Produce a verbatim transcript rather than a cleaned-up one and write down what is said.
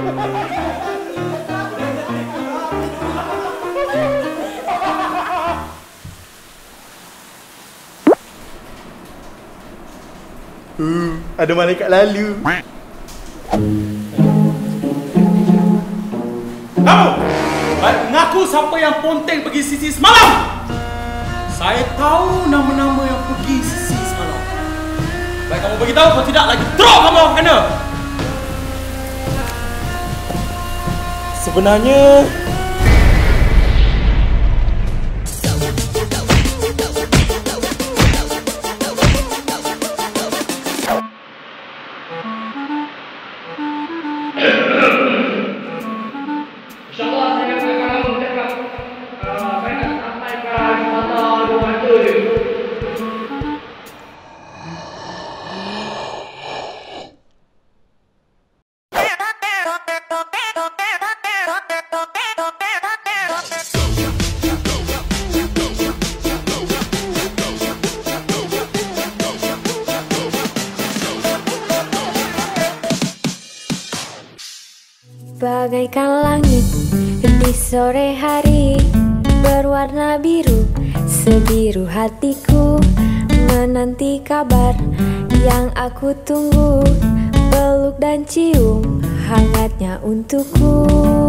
Uh, ada malaikat lalu. Kamu! Baik mengaku siapa yang ponteng pergi sisi semalam. Saya tahu nama-nama yang pergi sisi semalam. Baik kamu beritahu, kalau tidak lagi drop kamu kena. Sebenarnya bagaikan langit di sore hari, berwarna biru, sebiru hatiku, menanti kabar yang aku tunggu, peluk dan cium hangatnya untukku.